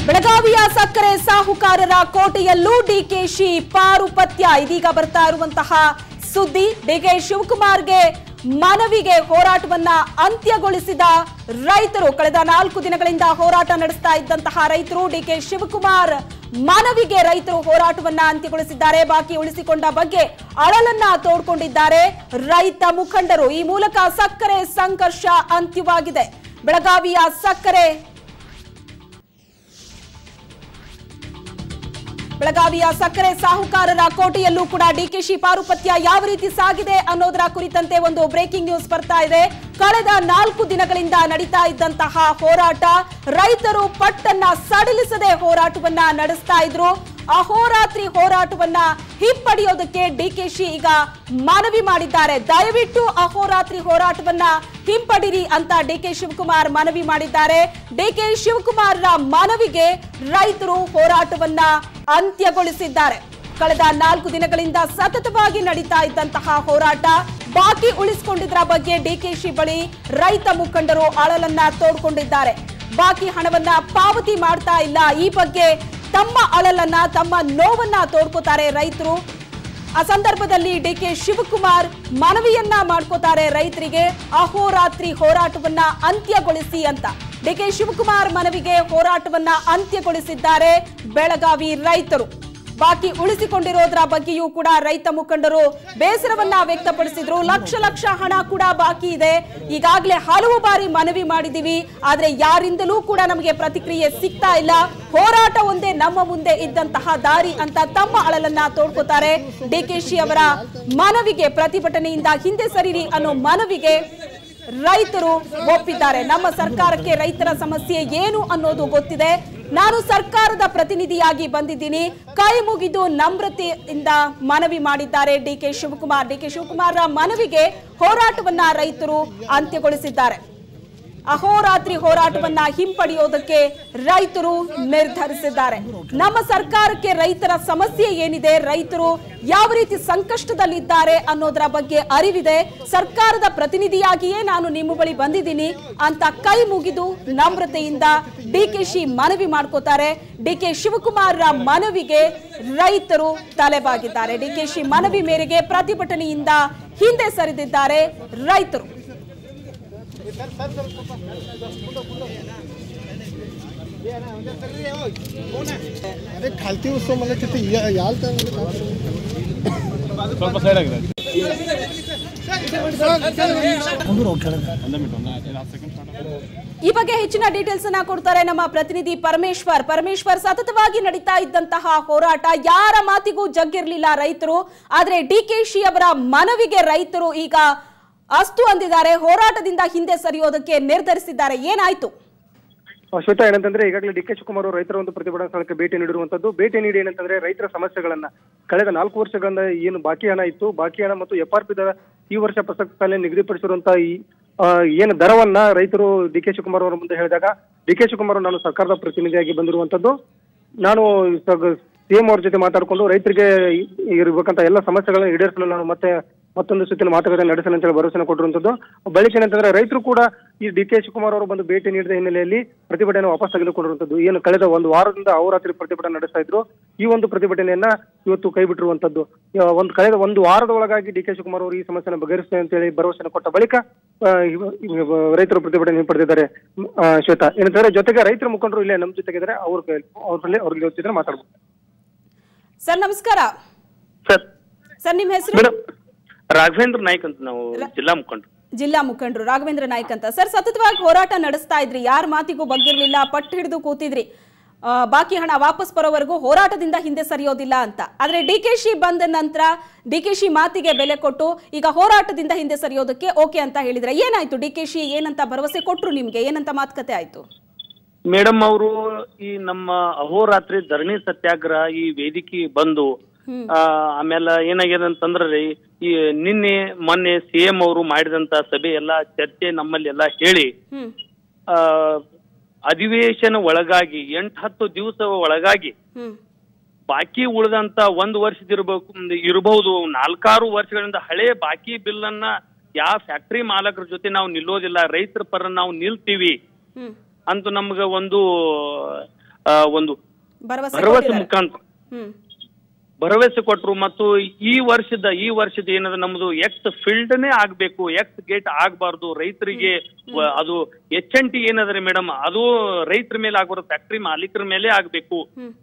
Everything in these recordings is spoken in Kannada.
ಬೆಳಗಾವಿಯ ಸಕ್ಕರೆ ಸಾಹುಕಾರರ ಕೋಟೆಯಲ್ಲೂ ಡಿಕೆಶಿ ಪಾರುಪತ್ಯ ಇದೀಗ ಬರ್ತಾ ಇರುವಂತಹ ಸುದ್ದಿ. ಡಿಕೆ ಶಿವಕುಮಾರ್ಗೆ ಮನವಿಗೆ ಹೋರಾಟವನ್ನ ಅಂತ್ಯಗೊಳಿಸಿದ ರೈತರು. ಕಳೆದ 4 ದಿನಗಳಿಂದ ಹೋರಾಟ ನಡೆಸ್ತಾ ಇದ್ದಂತಹ ರೈತರು ಡಿಕೆ ಶಿವಕುಮಾರ್ ಮನವಿಗೆ ರೈತರು ಹೋರಾಟವನ್ನ ಅಂತ್ಯಗೊಳಿಸಿದ್ದಾರೆ. ಬಾಕಿ ಉಳಿಸಿಕೊಂಡ ಬಗ್ಗೆ ಅಳಲನ್ನ ತೋಡ್ಕೊಂಡಿದ್ದಾರೆ ರೈತ ಮುಖಂಡರು. ಈ ಮೂಲಕ ಸಕ್ಕರೆ ಸಂಘರ್ಷ ಅಂತ್ಯವಾಗಿದೆ. ಬೆಳಗಾವಿಯ ಸಕ್ಕರೆ ಸಾಹುಕಾರರ ಕೋಟೆಯಲ್ಲೂ ಕೂಡ ಡಿಕೆಶಿ ಪಾರುಪತ್ಯ ಯಾವ ರೀತಿ ಸಾಗಿದೆ ಅನ್ನೋದರ ಕುರಿತಂತೆ ಒಂದು ಬ್ರೇಕಿಂಗ್ ನ್ಯೂಸ್ ಬರ್ತಾ ಇದೆ. ಕಳೆದ 4 ದಿನಗಳಿಂದ ನಡೀತಾ ಇದ್ದಂತಹ ಹೋರಾಟ, ರೈತರು ಪಟ್ಟನ್ನ ಸಡಿಲಿಸದೆ ಹೋರಾಟವನ್ನ ನಡೆಸ್ತಾ ಇದ್ರು. ಅಹೋರಾತ್ರಿ ಹೋರಾಟವನ್ನ ಹಿಂಪಡೆಯೋದಕ್ಕೆ ಡಿಕೆಶಿ ಈಗ ಮನವಿ ಮಾಡಿದ್ದಾರೆ. ದಯವಿಟ್ಟು ಅಹೋರಾತ್ರಿ ಹೋರಾಟವನ್ನ ಹಿಂಪಡಿರಿ ಅಂತ ಡಿಕೆ ಶಿವಕುಮಾರ್ ಮನವಿ ಮಾಡಿದ್ದಾರೆ. ಡಿಕೆ ಶಿವಕುಮಾರ್ರ ಮನವಿಗೆ ರೈತರು ಹೋರಾಟವನ್ನ ಅಂತ್ಯಗೊಳಿಸಿದ್ದಾರೆ. ಕಳೆದ 4 ದಿನಗಳಿಂದ ಸತತವಾಗಿ ನಡೀತಾ ಇದ್ದಂತಹ ಹೋರಾಟ, ಬಾಕಿ ಉಳಿಸಿಕೊಂಡಿದ್ದರ ಬಗ್ಗೆ ಡಿಕೆಶಿ ಬಳಿ ರೈತ ಮುಖಂಡರು ಅಳಲನ್ನ ತೋಡ್ಕೊಂಡಿದ್ದಾರೆ. ಬಾಕಿ ಹಣವನ್ನ ಪಾವತಿ ಮಾಡ್ತಾ ಇಲ್ಲ. ಈ ಬಗ್ಗೆ ತಮ್ಮ ಅಳಲನ್ನ, ತಮ್ಮ ನೋವನ್ನ ತೋಡ್ಕೋತಾರೆ ರೈತರು. ಆ ಸಂದರ್ಭದಲ್ಲಿ ಡಿಕೆ ಶಿವಕುಮಾರ್ ಮನವಿಯನ್ನ ಮಾಡ್ಕೋತಾರೆ ರೈತರಿಗೆ, ಅಹೋರಾತ್ರಿ ಹೋರಾಟವನ್ನ ಅಂತ್ಯಗೊಳಿಸಿ ಅಂತ. ಡಿಕೆ ಶಿವಕುಮಾರ್ ಮನವಿಗೆ ಹೋರಾಟವನ್ನ ಅಂತ್ಯಗೊಳಿಸಿದ್ದಾರೆ ಬೆಳಗಾವಿ ರೈತರು. ಬಾಕಿ ಉಳಿಸಿಕೊಂಡಿರೋದ್ರ ಬಗ್ಗೆಯೂ ಕೂಡ ರೈತ ಮುಖಂಡರು ಬೇಸರವನ್ನ ವ್ಯಕ್ತಪಡಿಸಿದ್ರು. ಲಕ್ಷ ಹಣ ಕೂಡ ಬಾಕಿ ಇದೆ. ಈಗಾಗಲೇ ಹಲವು ಬಾರಿ ಮನವಿ ಮಾಡಿದೀವಿ, ಆದ್ರೆ ಯಾರಿಂದಲೂ ಕೂಡ ನಮಗೆ ಪ್ರತಿಕ್ರಿಯೆ ಸಿಗ್ತಾ ಇಲ್ಲ. ಹೋರಾಟ ಒಂದೇ ನಮ್ಮ ಮುಂದೆ ಇದ್ದಂತಹ ದಾರಿ ಅಂತ ತಮ್ಮ ಅಳಲನ್ನ ತೋಡ್ಕೋತಾರೆ. ಡಿಕೆಶಿ ಅವರ ಮನವಿಗೆ, ಪ್ರತಿಭಟನೆಯಿಂದ ಹಿಂದೆ ಸರಿರಿ ಅನ್ನೋ ಮನವಿಗೆ ರೈತರು ಒಪ್ಪಿದ್ದಾರೆ. ನಮ್ಮ ಸರ್ಕಾರಕ್ಕೆ ರೈತರ ಸಮಸ್ಯೆ ಏನು ಅನ್ನೋದು ಗೊತ್ತಿದೆ. ನಾನು ಸರ್ಕಾರದ ಪ್ರತಿನಿಧಿಯಾಗಿ ಬಂದಿದ್ದೀನಿ, ಕೈ ಮುಗಿದು ನಮ್ರತೆಯಿಂದ ಮನವಿ ಮಾಡಿದ್ದಾರೆ ಡಿಕೆ ಶಿವಕುಮಾರ್. ಡಿಕೆ ಶಿವಕುಮಾರ್ ಮನವಿಗೆ ಹೋರಾಟವನ್ನ ರೈತರು ಅಂತ್ಯಗೊಳಿಸಿದ್ದಾರೆ. ಅಹೋರಾತ್ರಿ ಹೋರಾಟವನ್ನ ಹಿಂಪಡೆಯೋದಕ್ಕೆ ರೈತರು ನಿರ್ಧರಿಸಿದ್ದಾರೆ. ನಮ್ಮ ಸರ್ಕಾರಕ್ಕೆ ರೈತರ ಸಮಸ್ಯೆ ಏನಿದೆ, ರೈತರು ಯಾವ ರೀತಿ ಸಂಕಷ್ಟದಲ್ಲಿದ್ದಾರೆ ಅನ್ನೋದರ ಬಗ್ಗೆ ಅರಿವಿದೆ. ಸರ್ಕಾರದ ಪ್ರತಿನಿಧಿಯಾಗಿಯೇ ನಾನು ನಿಮ್ಮ ಬಳಿ ಬಂದಿದ್ದೀನಿ ಅಂತ ಕೈ ಮುಗಿದು ನಮ್ರತೆಯಿಂದ ಡಿಕೆಶಿ ಮನವಿ ಮಾಡ್ಕೋತಾರೆ. ಡಿಕೆ ಶಿವಕುಮಾರ್ ಮನವಿಗೆ ರೈತರು ತಲೆಬಾಗಿದ್ದಾರೆ. ಡಿಕೆಶಿ ಮನವಿ ಮೇರೆಗೆ ಪ್ರತಿಭಟನೆಯಿಂದ ಹಿಂದೆ ಸರಿದಿದ್ದಾರೆ ರೈತರು. खालती उसको मला तिथे याल तर ಈ ಬಗ್ಗೆ ಹೆಚ್ಚಿನ ಡೀಟೇಲ್ಸ್ ಅನ್ನ ಕೊಡ್ತಾರೆ ನಮ್ಮ ಪ್ರತಿನಿಧಿ ಪರಮೇಶ್ವರ್. ಸತತವಾಗಿ ನಡೀತಾ ಇದ್ದಂತಹ ಹೋರಾಟ, ಯಾರ ಮಾತಿಗೂ ಜಗ್ಗಿರ್ಲಿಲ್ಲ ರೈತರು. ಆದ್ರೆ ಡಿಕೆಶಿ ಅವರ ಮನವಿಗೆ ರೈತರು ಈಗ ಅಸ್ತು ಅಂದಿದ್ದಾರೆ. ಹೋರಾಟದಿಂದ ಹಿಂದೆ ಸರಿಯೋದಕ್ಕೆ ನಿರ್ಧರಿಸಿದ್ದಾರೆ. ಏನಾಯ್ತು ಶ್ವೇತಾ? ಏನಂತಂದ್ರೆ ಈಗಾಗಲೇ ಡಿಕೆ ಶಿವಕುಮಾರ್ ರೈತರ ಒಂದು ಪ್ರತಿಭಟನಾ ಸ್ಥಳಕ್ಕೆ ಭೇಟಿ ನೀಡಿರುವಂತದ್ದು. ಭೇಟಿ ನೀಡಿ ಏನಂತಂದ್ರೆ ರೈತರ ಸಮಸ್ಯೆಗಳನ್ನ, ಕಳೆದ 4 ವರ್ಷಗಳಿಂದ ಏನು ಬಾಕಿ ಹಣ ಇತ್ತು, ಬಾಕಿ ಹಣ ಮತ್ತು FRP ದರ ಈ ವರ್ಷ ಪ್ರಸಕ್ತ ಸಾಲಿನಲ್ಲಿ ನಿಗದಿಪಡಿಸಿರುವಂತಹ ಈ ಏನು ದರವನ್ನ ರೈತರು ಡಿಕೆ ಶಿವಕುಮಾರ್ ಅವರ ಮುಂದೆ ಹೇಳಿದಾಗ, ಡಿಕೆ ಶಿವಕುಮಾರ್ ನಾನು ಸರ್ಕಾರದ ಪ್ರತಿನಿಧಿಯಾಗಿ ಬಂದಿರುವಂತದ್ದು, ನಾನು ಸಿಎಂ ಅವ್ರ ಜೊತೆ ಮಾತಾಡಿಕೊಂಡು ರೈತರಿಗೆ ಇರಬೇಕಂತ ಎಲ್ಲ ಸಮಸ್ಯೆಗಳನ್ನ ಈಡೇರಿಸಲು ನಾನು ಮತ್ತೊಂದು ಸುತ್ತಿನ ಮಾತುಕತೆ ನಡೆಸಲು ಅಂತೇಳಿ ಭರವಸೆ ಕೊಟ್ಟಿರುವಂತದ್ದು. ಬಳಿಕ ಏನಂತಂದ್ರೆ ರೈತರು ಕೂಡ ಈ ಡಿಕೆ ಶಿವಕುಮಾರ್ ಅವರು ಬಂದು ಭೇಟಿ ನೀಡಿದ ಹಿನ್ನೆಲೆಯಲ್ಲಿ ಪ್ರತಿಭಟನೆ ವಾಪಸ್ ತೆಗೆದುಕೊಂಡಿರುವಂತದ್ದು. ಏನು ಕಳೆದ 1 ವಾರದಿಂದ ಅಹೋರಾತ್ರಿ ಪ್ರತಿಭಟನೆ ನಡೆಸ್ತಾ ಇದ್ರು, ಈ ಒಂದು ಪ್ರತಿಭಟನೆಯನ್ನ ಇವತ್ತು ಕೈ ಬಿಟ್ಟಿರುವಂತದ್ದು. ಕಳೆದ 1 ವಾರದ ಒಳಗಾಗಿ ಡಿಕೆ ಶಿವಕುಮಾರ್ ಅವರು ಈ ಸಮಸ್ಯೆನ ಬಗೆಹರಿಸುತ್ತೆ ಅಂತೇಳಿ ಭರವಸೆ ಕೊಟ್ಟ ಬಳಿಕ ರೈತರು ಪ್ರತಿಭಟನೆ ಹಿಂಪಡೆದಿದ್ದಾರೆ. ಶ್ವೇತಾ, ಏನಂತಂದ್ರೆ ಜೊತೆಗೆ ರೈತರ ಮುಖಂಡರು ಇಲ್ಲೇ ನಮ್ಮ ಜೊತೆಗಿದ್ದಾರೆ, ಅವ್ರಿಗೆ ಜೊತೆ ಮಾತಾಡ್ಬೋದು. ಸರ್ ನಮಸ್ಕಾರ. ಸರ್ ನಿಮ್ಮ ಹೆಸರು? ರಾಘವೇಂದ್ರ ನಾಯ್ಕ್ ಅಂತ, ನಾವು ಜಿಲ್ಲಾ ಮುಖಂಡರು ರಾಘವೇಂದ್ರ ನಾಯ್ಕ್ ಅಂತ. ಸರ್, ಸತತವಾಗಿ ಹೋರಾಟ ನಡೆಸ್ತಾ ಇದ್ರಿ, ಯಾರ ಮಾತಿಗೂ ಬಗ್ಗಿರ್ಲಿಲ್ಲ, ಪಟ್ಟು ಹಿಡಿದು ಕೂತಿದ್ರಿ, ಬಾಕಿ ಹಣ ವಾಪಸ್ ಬರೋವರೆಗೂ ಹೋರಾಟದಿಂದ ಹಿಂದೆ ಸರಿಯೋದಿಲ್ಲ ಅಂತ. ಆದ್ರೆ ಡಿಕೆಶಿ ಬಂದ ನಂತರ ಡಿಕೆಶಿ ಮಾತಿಗೆ ಬೆಲೆ ಕೊಟ್ಟು ಈಗ ಹೋರಾಟದಿಂದ ಹಿಂದೆ ಸರಿಯೋದಕ್ಕೆ ಓಕೆ ಅಂತ ಹೇಳಿದ್ರೆ ಏನಾಯ್ತು? ಡಿಕೆಶಿ ಏನಂತ ಭರವಸೆ ಕೊಟ್ರು ನಿಮ್ಗೆ? ಏನಂತ ಮಾತುಕತೆ ಆಯ್ತು? ಮೇಡಮ್ ಅವರು ಈ ನಮ್ಮ ಅಹೋರಾತ್ರಿ ಧರಣಿ ಸತ್ಯಾಗ್ರಹ ಈ ವೇದಿಕೆ ಬಂದು ಆಮೇಲೆ ಏನಾಗಿದೆ ಅಂತಂದ್ರೆ ಈ ಮೊನ್ನೆ ಸಿಎಂ ಅವರು ಮಾಡಿದಂತ ಸಭೆ ಎಲ್ಲಾ ಚರ್ಚೆ ನಮ್ಮಲ್ಲಿ ಎಲ್ಲಾ ಹೇಳಿ ಅಧಿವೇಶನ ಒಳಗಾಗಿ 8-10 ದಿವಸ ಒಳಗಾಗಿ ಬಾಕಿ ಉಳಿದಂತ 1 ವರ್ಷದಿರಬಹುದು 4-6 ವರ್ಷಗಳಿಂದ ಹಳೆ ಬಾಕಿ ಬಿಲ್ ಅನ್ನ ಯಾವ ಫ್ಯಾಕ್ಟರಿ ಮಾಲಕರ ಜೊತೆ ನಾವು ನಿಲ್ಲೋದಿಲ್ಲ, ರೈತರ ಪರ ನಾವು ನಿಲ್ತೀವಿ ಅಂತ ನಮ್ಗೆ ಒಂದು ಒಂದು ಭರವಸೆ ಭರವಸೆ ಮುಖಾಂತರ ಹ್ಮ್ ಭರವಸೆ ಕೊಟ್ರು. ಮತ್ತು ಈ ವರ್ಷದ ಏನದ ನಮ್ದು ಎಕ್ಸ್ ಫೀಲ್ಡ್ನೇ ಆಗ್ಬೇಕು, ಎಕ್ಸ್ ಗೇಟ್ ಆಗ್ಬಾರ್ದು. ರೈತರಿಗೆ ಅದು HNT ಏನದ್ರಿ ಮೇಡಮ್, ಅದು ರೈತರ ಮೇಲೆ ಆಗ್ಬಾರ್ದು, ಫ್ಯಾಕ್ಟ್ರಿ ಮಾಲೀಕರ ಮೇಲೆ ಆಗ್ಬೇಕು.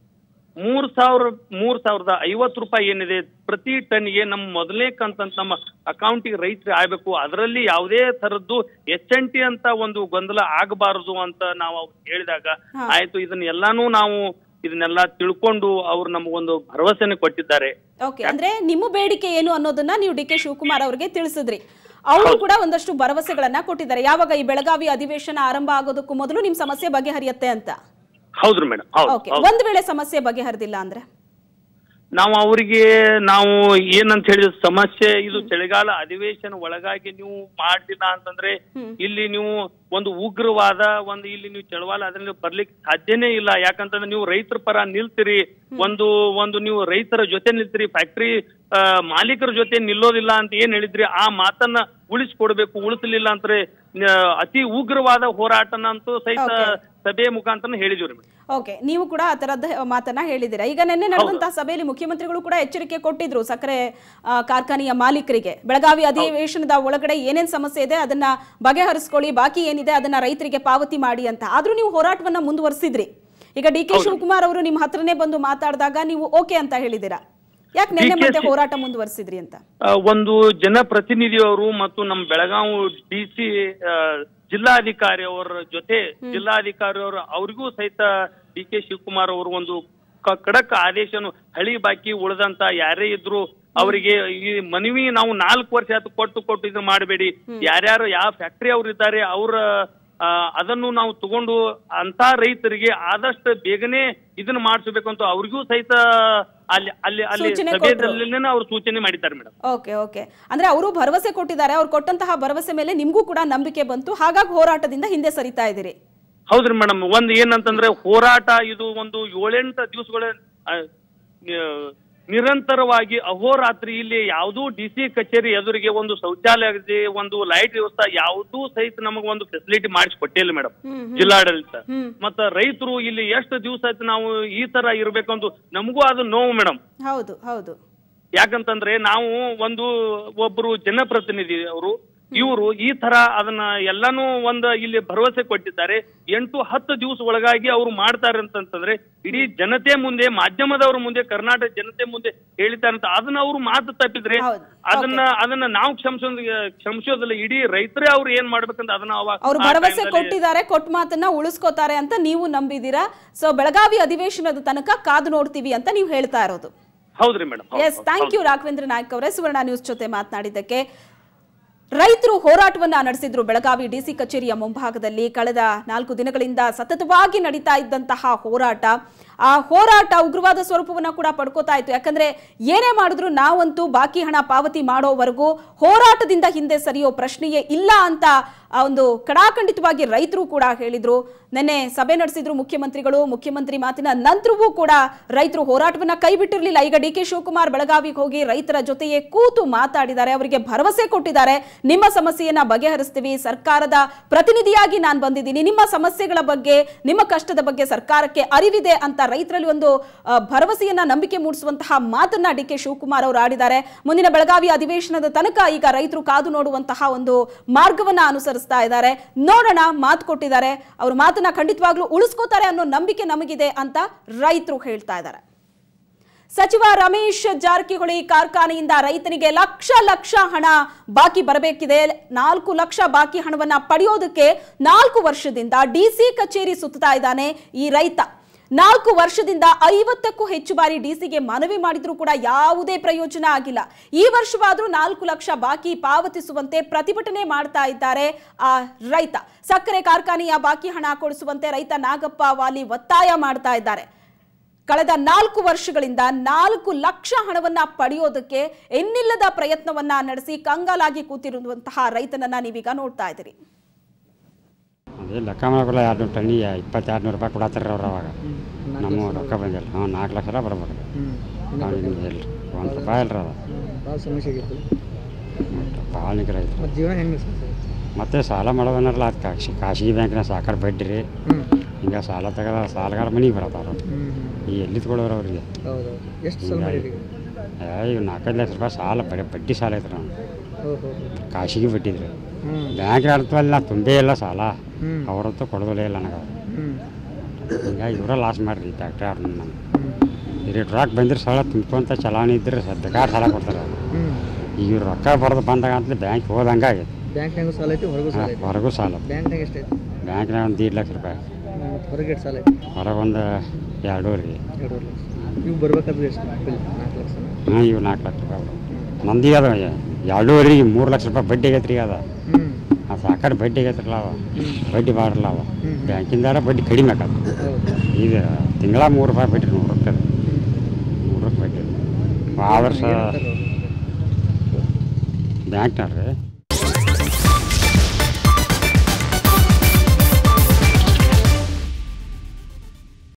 3,050 ರೂಪಾಯಿ ಏನಿದೆ ಪ್ರತಿ ಟನ್ಗೆ ನಮ್ಮ ಮೊದಲನೇ ಕಂತಂತ ನಮ್ಮ ಅಕೌಂಟಿಗೆ ರೈತರಿಗೆ ಆಗ್ಬೇಕು. ಅದರಲ್ಲಿ ಯಾವುದೇ ತರದ್ದು HNT ಅಂತ ಒಂದು ಗೊಂದಲ ಆಗಬಾರದು ಅಂತ ನಾವು ಹೇಳಿದಾಗ ಆಯ್ತು, ಇದನ್ನೆಲ್ಲಾನು ನಾವು ಇದನ್ನೆಲ್ಲ ತಿಳ್ಕೊಂಡು ಅವ್ರು ನಮಗೊಂದು ಭರವಸೆನೆ ಕೊಟ್ಟಿದ್ದಾರೆ. ಓಕೆ, ಅಂದ್ರೆ ನಿಮ್ಮ ಬೇಡಿಕೆ ಏನು ಅನ್ನೋದನ್ನ ನೀವು DK ಶಿವಕುಮಾರ್ ಅವರಿಗೆ ತಿಳಿಸಿದ್ರಿ. ಅವರು ಕೂಡ ಒಂದಷ್ಟು ಭರವಸೆಗಳನ್ನ ಕೊಟ್ಟಿದ್ದಾರೆ. ಯಾವಾಗ ಈ ಬೆಳಗಾವಿ ಅಧಿವೇಶನ ಆರಂಭ ಆಗೋದಕ್ಕೂ ಮೊದಲು ನಿಮ್ ಸಮಸ್ಯೆ ಬಗೆಹರಿಯುತ್ತೆ ಅಂತ. ಹೌದ್ರಿ ಮೇಡಮ್. ಓಕೆ, ಒಂದ್ ವೇಳೆ ಸಮಸ್ಯೆ ಬಗೆಹರಿದಿಲ್ಲ ಅಂದ್ರೆ ನಾವು ಅವರಿಗೆ ಏನಂತ ಹೇಳಿದ ಸಮಸ್ಯೆ, ಇದು ಚಳಿಗಾಲ ಅಧಿವೇಶನ ಒಳಗಾಗಿ ನೀವು ಮಾಡ್ಲಿಲ್ಲ ಅಂತಂದ್ರೆ ಇಲ್ಲಿ ನೀವು ಒಂದು ಉಗ್ರವಾದ ಇಲ್ಲಿ ನೀವು ಚಳವಾಲ ಅದರಲ್ಲಿ ಬರ್ಲಿಕ್ಕೆ ಸಾಧ್ಯನೇ ಇಲ್ಲ. ಯಾಕಂತಂದ್ರೆ ನೀವು ರೈತರ ಪರ ನಿಲ್ತೀರಿ, ಒಂದು ನೀವು ರೈತರ ಜೊತೆ ನಿಲ್ತೀರಿ, ಫ್ಯಾಕ್ಟ್ರಿ ಮಾಲೀಕರ ಜೊತೆ ನಿಲ್ಲೋದಿಲ್ಲ ಅಂತ ಏನ್ ಹೇಳಿದ್ರಿ ಆ ಮಾತನ್ನ ಉಳಿಸ್ಕೊಡ್ಬೇಕು. ಉಳಿಸಲಿಲ್ಲ ಅಂದ್ರೆ ಅತಿ ಉಗ್ರವಾದ ಹೋರಾಟನ ಅಂತೂ ಸಹಿತ ಸಭೆ ಮುಖಾಂತರ ಹೇಳಿದ್ವಿ. ಓಕೆ, ನೀವು ಕೂಡ ಆ ತರದ ಮಾತನ್ನ ಹೇಳಿದ್ದೀರಾ. ಈಗ ನಿನ್ನೆ ನಡೆದಂತಹ ಸಭೆಯಲ್ಲಿ ಮುಖ್ಯಮಂತ್ರಿಗಳು ಕೂಡ ಎಚ್ಚರಿಕೆ ಕೊಟ್ಟಿದ್ರು ಸಕ್ಕರೆ ಕಾರ್ಖಾನೆಯ ಮಾಲೀಕರಿಗೆ. ಬೆಳಗಾವಿ ಅಧಿವೇಶನದ ಒಳಗಡೆ ಏನೇನ್ ಸಮಸ್ಯೆ ಇದೆ ಅದನ್ನ ಬಗೆಹರಿಸ್ಕೊಳ್ಳಿ, ಬಾಕಿ ಏನಿದೆ ಅದನ್ನ ರೈತರಿಗೆ ಪಾವತಿ ಮಾಡಿ ಅಂತ. ಆದ್ರೂ ನೀವು ಹೋರಾಟವನ್ನ ಮುಂದುವರಿಸಿದ್ರಿ. ಈಗ DK ಶಿವಕುಮಾರ್ ಅವರು ನಿಮ್ಮ ಹತ್ರನೇ ಬಂದು ಮಾತಾಡಿದಾಗ ನೀವು ಓಕೆ ಅಂತ ಹೇಳಿದ್ದೀರಾ. ಯಾಕೆ ನಿನ್ನೆ ಮತ್ತೆ ಹೋರಾಟ ಮುಂದುವರಿಸಿದ್ರಿ ಅಂತ? ಒಂದು ಜನಪ್ರತಿನಿಧಿಯವರು ಮತ್ತು ನಮ್ಮ ಬೆಳಗಾವಿ DC ಜಿಲ್ಲಾಧಿಕಾರಿ ಅವರ ಜೊತೆ ಜಿಲ್ಲಾಧಿಕಾರಿಯವರು ಅವ್ರಿಗೂ ಸಹಿತ DK ಶಿವಕುಮಾರ್ ಅವರು ಒಂದು ಖಡಕ್ ಆದೇಶನು ಹಳಿ ಬಾಕಿ ಉಳಿದಂತ ಯಾರೇ ಇದ್ರು ಅವರಿಗೆ ಈ ಮನವಿ ನಾವು 4 ವರ್ಷ ಆಯ್ತು ಕೊಟ್ಟು ಇದು ಮಾಡಬೇಡಿ. ಯಾರ್ಯಾರು ಯಾವ ಫ್ಯಾಕ್ಟರಿ ಅವ್ರು ಇದ್ದಾರೆ ಅವ್ರ ಅದನ್ನು ನಾವು ತಗೊಂಡು ಅಂತ ರೈತರಿಗೆ ಆದಷ್ಟು ಬೇಗನೆ ಇದನ್ನ ಮಾಡಿಸಬೇಕು ಅಂತ ಅವ್ರಿಗೂ ಸಹಿತ ಅಲ್ಲಿ ಸಭೆಯಲ್ಲೇ ಅವ್ರು ಸೂಚನೆ ಮಾಡಿದ್ದಾರೆ ಮೇಡಮ್. ಓಕೆ, ಅಂದ್ರೆ ಅವರು ಭರವಸೆ ಕೊಟ್ಟಿದ್ದಾರೆ. ಅವ್ರು ಕೊಟ್ಟಂತಹ ಭರವಸೆ ಮೇಲೆ ನಿಮ್ಗೂ ಕೂಡ ನಂಬಿಕೆ ಬಂತು, ಹಾಗಾಗಿ ಹೋರಾಟದಿಂದ ಹಿಂದೆ ಸರಿತಾ ಇದ್ದೀರಿ. ಹೌದ್ರಿ ಮೇಡಮ್. ಏನಂತಂದ್ರೆ ಹೋರಾಟ ಇದು ಒಂದು 7-8 ದಿವಸಗಳ ನಿರಂತರವಾಗಿ ಅಹೋರಾತ್ರಿ ಇಲ್ಲಿ ಯಾವುದೂ DC ಕಚೇರಿ ಎದುರಿಗೆ ಒಂದು ಶೌಚಾಲಯ ಒಂದು ಲೈಟ್ ವ್ಯವಸ್ಥೆ ಯಾವುದೂ ಸಹಿತ ನಮಗ ಒಂದು ಫೆಸಿಲಿಟಿ ಮಾಡಿಸ್ಕೊಟ್ಟಿಲ್ಲ ಮೇಡಮ್ ಜಿಲ್ಲಾಡಳಿತ. ಮತ್ತ ರೈತರು ಇಲ್ಲಿ ಎಷ್ಟು ದಿವಸ ಆಯ್ತು ನಾವು ಈ ತರ ಇರ್ಬೇಕಂತ ನಮಗೂ ಅದು ನೋವು ಮೇಡಮ್. ಹೌದು. ಯಾಕಂತಂದ್ರೆ ನಾವು ಒಬ್ರು ಜನಪ್ರತಿನಿಧಿ ಅವರು ಇವರು ಈ ತರ ಅದನ್ನ ಎಲ್ಲಾನು ಇಲ್ಲಿ ಭರವಸೆ ಕೊಟ್ಟಿದ್ದಾರೆ. 8-10 ದಿವಸ ಒಳಗಾಗಿ ಅವ್ರು ಮಾಡ್ತಾರೆ ಅಂತಂದ್ರೆ ಇಡೀ ಜನತೆ ಮುಂದೆ, ಮಾಧ್ಯಮದವ್ರ ಮುಂದೆ, ಕರ್ನಾಟಕ ಜನತೆ ಮುಂದೆ ಹೇಳಿದ್ದಾರೆ ಅಂತ ಅದನ್ನ ಅವ್ರು ಮಾತು ತಪ್ಪಿದ್ರೆ ಅದನ್ನ ನಾವು ಕ್ಷಮಿಸೋದಿಲ್ಲ. ಇಡೀ ರೈತರೇ ಅವ್ರು ಏನ್ ಮಾಡ್ಬೇಕಂತ ಅದನ್ನ ಅವ್ರು ಭರವಸೆ ಕೊಟ್ಟಿದ್ದಾರೆ, ಕೊಟ್ಟ ಮಾತನ್ನ ಉಳಿಸ್ಕೋತಾರೆ ಅಂತ ನೀವು ನಂಬಿದೀರಾ. ಸೊ ಬೆಳಗಾವಿ ಅಧಿವೇಶನದ ತನಕ ಕಾದು ನೋಡ್ತೀವಿ ಅಂತ ನೀವು ಹೇಳ್ತಾ ಇರೋದು. ಹೌದ್ರಿ madam. Yes, thank you Raghavendra Naik ಅವರೇ ಸುವರ್ಣ ನ್ಯೂಸ್ ಜೊತೆ ಮಾತನಾಡಿದ್ದಕ್ಕೆ. ರೈತರು ಹೋರಾಟವನ್ನ ನಡೆಸಿದ್ರು ಬೆಳಗಾವಿ DC ಕಚೇರಿಯ ಮುಂಭಾಗದಲ್ಲಿ. ಕಳೆದ 4 ದಿನಗಳಿಂದ ಸತತವಾಗಿ ನಡೀತಾ ಇದ್ದಂತಹ ಹೋರಾಟ, ಆ ಹೋರಾಟ ಉಗ್ರವಾದ ಸ್ವರೂಪವನ್ನ ಕೂಡ ಪಡ್ಕೋತಾ ಇತ್ತು. ಯಾಕಂದ್ರೆ ಏನೇ ಮಾಡಿದ್ರು ನಾವಂತೂ ಬಾಕಿ ಹಣ ಪಾವತಿ ಮಾಡೋವರೆಗೂ ಹೋರಾಟದಿಂದ ಹಿಂದೆ ಸರಿಯೋ ಪ್ರಶ್ನೆಯೇ ಇಲ್ಲ ಅಂತ ಒಂದು ಕಡಾಖಂಡಿತವಾಗಿ ರೈತರು ಕೂಡ ಹೇಳಿದ್ರು. ನಿನ್ನೆ ಸಭೆ ನಡೆಸಿದ್ರು ಮುಖ್ಯಮಂತ್ರಿಗಳು. ಮುಖ್ಯಮಂತ್ರಿ ಮಾತಿನ ನಂತರವೂ ಕೂಡ ರೈತರು ಹೋರಾಟವನ್ನ ಕೈ ಬಿಟ್ಟಿರಲಿಲ್ಲ. ಈಗ DK ಶಿವಕುಮಾರ್ ಬೆಳಗಾವಿಗೆ ಹೋಗಿ ರೈತರ ಜೊತೆಯೇ ಕೂತು ಮಾತಾಡಿದ್ದಾರೆ, ಅವರಿಗೆ ಭರವಸೆ ಕೊಟ್ಟಿದ್ದಾರೆ. ನಿಮ್ಮ ಸಮಸ್ಯೆಯನ್ನ ಬಗೆಹರಿಸ್ತೀವಿ, ಸರ್ಕಾರದ ಪ್ರತಿನಿಧಿಯಾಗಿ ನಾನು ಬಂದಿದ್ದೀನಿ, ನಿಮ್ಮ ಸಮಸ್ಯೆಗಳ ಬಗ್ಗೆ, ನಿಮ್ಮ ಕಷ್ಟದ ಬಗ್ಗೆ ಸರ್ಕಾರಕ್ಕೆ ಅರಿವಿದೆ ಅಂತ ರೈತರಲ್ಲಿ ಒಂದು ಭರವಸೆಯನ್ನ, ನಂಬಿಕೆ ಮೂಡಿಸುವಂತಹ ಮಾತನ್ನ DK ಶಿವಕುಮಾರ್ ಅವರು ಆಡಿದ್ದಾರೆ. ಮುಂದಿನ ಬೆಳಗಾವಿ ಅಧಿವೇಶನದ ತನಕ ಈಗ ರೈತರು ಕಾದು ನೋಡುವಂತಹ ಒಂದು ಮಾರ್ಗವನ್ನ ಅನುಸರಿಸ್ತಾ ಇದ್ದಾರೆ. ನೋಡೋಣ, ಮಾತು ಕೊಟ್ಟಿದ್ದಾರೆ, ಅವ್ರ ಮಾತನ್ನ ಖಂಡಿತವಾಗ್ಲೂ ಉಳಿಸ್ಕೋತಾರೆ ಅನ್ನೋ ನಂಬಿಕೆ ನಮಗಿದೆ ಅಂತ ರೈತರು ಹೇಳ್ತಾ ಇದ್ದಾರೆ. ಸಚಿವ ರಮೇಶ್ ಜಾರಕಿಹೊಳಿ ಕಾರ್ಖಾನೆಯಿಂದ ರೈತನಿಗೆ ಲಕ್ಷ ಹಣ ಬಾಕಿ ಬರಬೇಕಿದೆ. 4 ಲಕ್ಷ ಬಾಕಿ ಹಣವನ್ನ ಪಡೆಯೋದಕ್ಕೆ 4 ವರ್ಷದಿಂದ DC ಕಚೇರಿ ಸುತ್ತಾ ಇದ್ದಾನೆ ಈ ರೈತ. 4 ವರ್ಷದಿಂದ 50ಕ್ಕೂ ಹೆಚ್ಚು ಬಾರಿ DCಗೆ ಮನವಿ ಮಾಡಿದ್ರೂ ಕೂಡ ಯಾವುದೇ ಪ್ರಯೋಜನ ಆಗಿಲ್ಲ. ಈ ವರ್ಷವಾದ್ರೂ 4 ಲಕ್ಷ ಬಾಕಿ ಪಾವತಿಸುವಂತೆ ಪ್ರತಿಭಟನೆ ಮಾಡ್ತಾ ಇದ್ದಾರೆ ಆ ರೈತ. ಸಕ್ಕರೆ ಕಾರ್ಖಾನೆಯ ಬಾಕಿ ಹಣ ಕೊಡಿಸುವಂತೆ ರೈತ ನಾಗಪ್ಪ ವಾಲಿ ಒತ್ತಾಯ ಮಾಡ್ತಾ ಇದ್ದಾರೆ. ಕಳೆದ 4 ವರ್ಷಗಳಿಂದ 4 ಲಕ್ಷ ಹಣವನ್ನ ಪಡೆಯೋದಕ್ಕೆ ಎನ್ನಿಲ್ಲದ ಪ್ರಯತ್ನವನ್ನ ನಡೆಸಿ ಕಂಗಾಲಾಗಿ ಕೂತಿರುವಂತಹ ರೈತನನ್ನ ನೀವೀಗ ನೋಡ್ತಾ ಇದ್ದೀರಿ. ಅದೇ ಲೆಕ್ಕ ಮಾಡಲ್ಲ, 2 ಟನ್ನಿಗೆ 2200 ರೂಪಾಯಿ ಕೊಡತ್ತಾರ ಅವ್ರು. ಅವಾಗ ನಮ್ಮ ರೊಕ್ಕ ಬಂದಿಲ್ಲ. 4 ಲಕ್ಷ ಬರ್ಬೇಕು. ಇಲ್ರಿ 1 ರೂಪಾಯಿ ಇಲ್ರಿ. ಅದು ಭಾಳ ಸಮಸ್ಯೆ ಆಗಿತ್ತು, ಭಾಳ ನಿಗ್ರಹ ಐತ್ರಿ. ಜೀವನ ಹೆಂಗೆ ಮತ್ತೆ ಸಾಲ ಮಾಡೋದನ್ನಲ್ಲ, ಅದು ಖಾಸಗಿ ಬ್ಯಾಂಕ್ನ ಸಾಕಾರ ಬಡ್ಡಿ ರೀ. ಈಗ ಸಾಲ ತೆಗೆದ ಸಾಲಗಾರ ಮನೆಗೆ ಬರತ್ತಾರ ಈ ಎಲ್ಲಿ ತಗೊಳ್ಳೋರು ಅವ್ರಿಗೆ ಎಷ್ಟು ಸಲ ಮಾಡಿರಿ ಈಗ 4-5 ಲಕ್ಷ ರೂಪಾಯಿ ಸಾಲ ಬಡ್ಡಿ ಸಾಲ ಐತ್ರಿ ನಾವು ಕಾಶಿಗೆ ಬಿಟ್ಟಿದ್ರಿ ಬ್ಯಾಂಕ್ ಅರ್ಥವಲ್ಲ ನಾ ತುಂಬೇ ಇಲ್ಲ ಸಾಲ ಅವ್ರಂತೂ ಕೊಡೋದೇ ಇಲ್ಲ ನನಗೆ ಹಿಂಗಾಗಿ ಇವರ ಲಾಸ್ ಮಾಡಿರಿ ಫ್ಯಾಕ್ಟ್ರಿ ಅವ್ರನ್ನ ನಾನು ಇಲ್ಲಿ ಟ್ರಾಕ್ ಬಂದ್ರೆ ಸಾಲ ತುಂಬ್ಕೊಂತ ಚಲಾವಣೆ ಇದ್ರೆ ಬೇಕಾದ ಸಾಲ ಕೊಡ್ತಾರೆ ಈಗ ಇವ್ರು ರೊಕ್ಕ ಬರೋದು ಬಂದಾಗ ಅಂತಲೇ ಬ್ಯಾಂಕ್ ಹೋದಂಗೆ ಆಗೈತೆ ಬ್ಯಾಂಕ್ನಾಗ ಸಾಲ ಐತಿ ಹೊರಗೂ ಸಾಲ ಬ್ಯಾಂಕ್ನಾಗ ಎಷ್ಟೈತಿ ಬ್ಯಾಂಕ್ನಾಗ ಒಂದು 1.5 ಲಕ್ಷ ರೂಪಾಯಿ ಹೊರಗೆ ಸಾಲ ಐತಿ ಹೊರಗೆ ಒಂದು 2 ರೀ 2 ಲಕ್ಷ ಇವು ಬರ್ಬೇಕಾದ್ರೆ ಎಷ್ಟು ಬಿಲ್ 4 ಲಕ್ಷ ಹಾಂ ಇವು 4 ಲಕ್ಷ ರೂಪಾಯಿ ನಂದಿ ಅದ 2.5 3 ಲಕ್ಷ ರೂಪಾಯಿ ಬಡ್ಡಿ ಆಗೈತೆ ರೀ ಅದ ಆ ಸಾಕಷ್ಟು ಬಡ್ಡಿ ಆಗೈತ್ರಲ್ಲ ಅವ ಬಡ್ಡಿ ಬಾರಲ್ಲ ಅವ ಬ್ಯಾಂಕಿಂದಾರ ಬಡ್ಡಿ ಕಡಿಮೆ ಆಗತ್ತೆ ಈಗ ತಿಂಗಳ 3 ರೂಪಾಯಿ ಬಡ್ಡಿ 100 ರೂಪಾಯಿ 100 ರೂಪಾಯಿ ಬಡ್ಡಿ ಆ ವರ್ಷ ಬ್ಯಾಂಕ್ನಾರ ರೀ